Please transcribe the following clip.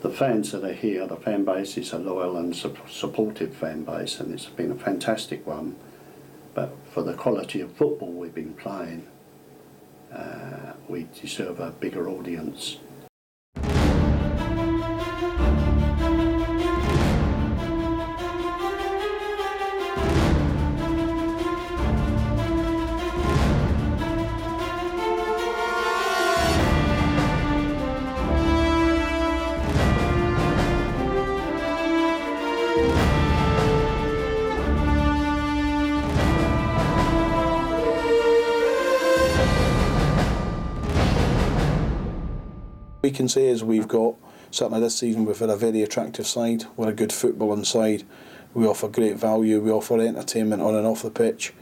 the fans that are here, the fan base is a loyal and supportive fan base, and it's been a fantastic one. But for the quality of football we've been playing, we deserve a bigger audience. We can say is we've got, certainly this season, we've had a very attractive side. We're a good footballing side. We offer great value. We offer entertainment on and off the pitch.